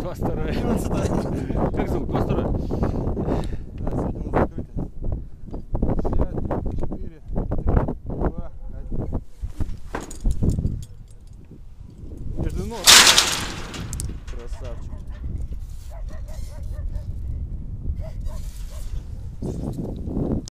22. 11. Как зовут? 22. Да, сегодня на закрытие. 5, 4, 3, 2, 1. Между ног. Красавчик.